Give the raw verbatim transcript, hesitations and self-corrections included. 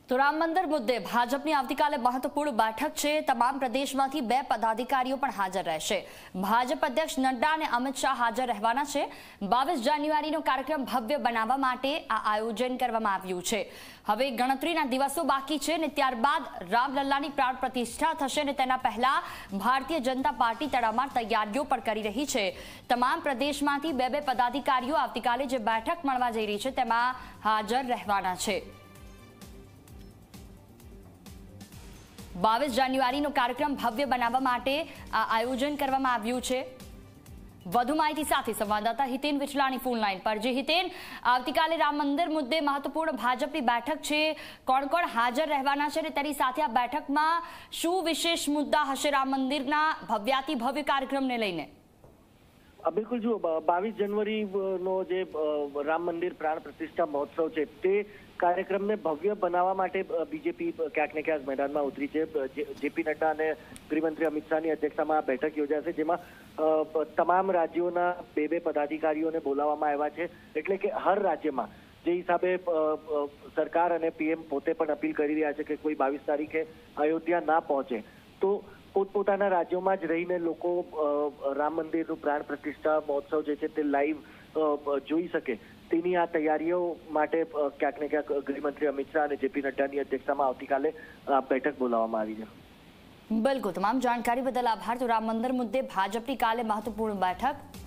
તો રામ મંદિર મુદ્દે ભાજપની આવતીકાલે મહત્વપૂર્ણ બેઠક છે। તમામ પ્રદેશમાંથી બે પદાધિકારીઓ પણ હાજર રહેશે। ભાજપ અધ્યક્ષ નડ્ડા અને અમિત શાહ હાજર રહેવાના છે। બાવીસ જાન્યુઆરીનો કાર્યક્રમ ભવ્ય બનાવવા માટે આ આયોજન કરવામાં આવ્યું છે। હવે ગણતરીના દિવસો બાકી છે ને ત્યારબાદ રામલલ્લાની પ્રાણ પ્રતિષ્ઠા થશે ને તેના પહેલા ભારતીય જનતા પાર્ટી તડામાર તૈયારીઓ પણ કરી રહી છે। તમામ પ્રદેશમાંથી બે બે પદાધિકારીઓ આવતીકાલે જે બેઠક મળવા જઈ રહી છે તેમાં હાજર રહેવાના છે। બાવીસ જાન્યુઆરીનો કાર્યક્રમ ભવ્ય બનાવવા માટે આ આયોજન કરવામાં આવ્યું છે। વધુ માહિતી સાથે સંવાદદાતા હિતેન વિચલાણી ફોન લાઈન પર। જે હિતેન, આવતીકાલે રામ મંદિર મુદ્દે મહત્વપૂર્ણ ભાજપની બેઠક છે, કોણ કોણ હાજર રહેવાના છે અને તેની સાથે આ બેઠકમાં શું વિશેષ મુદ્દા હશે રામ મંદિરના ભવ્યાતિ ભવ્ય કાર્યક્રમને લઈને? બિલકુલ, જો બાવીસ જાન્યુઆરી નો જે રામ મંદિર પ્રાણ પ્રતિષ્ઠા મહોત્સવ છે તે કાર્યક્રમને ભવ્ય બનાવવા માટે બીજેપી ક્યાંક ને ક્યાંક મેદાનમાં ઉતરી છે। જેપી નડ્ડા અને ગૃહમંત્રી અમિત શાહની અધ્યક્ષતામાં આ બેઠક યોજાશે, જેમાં તમામ રાજ્યોના બે બે પદાધિકારીઓને બોલાવવામાં આવ્યા છે। એટલે કે હર રાજ્યમાં જે હિસાબે સરકાર અને પીએમ પોતે પણ અપીલ કરી રહ્યા છે કે કોઈ બાવીસ તારીખે અયોધ્યા ના પહોંચે તો પોતપોતાના રાજ્યોમાં જ રહીને લોકો રામ મંદિરનું પ્રાણ પ્રતિષ્ઠા મહોત્સવ જે છે તે લાઈવ જોઈ શકે તેની આ તૈયારીઓ માટે ક્યાંક ને ક્યાંક ગૃહમંત્રી અમિત શાહ અને જેપી નડ્ડાની અધ્યક્ષતામાં આવતીકાલે આ બેઠક બોલાવવામાં આવી છે। બિલકુલ, તમામ જાણકારી બદલ આભાર। તો રામ મંદિર મુદ્દે ભાજપની કાલે મહત્વપૂર્ણ બેઠક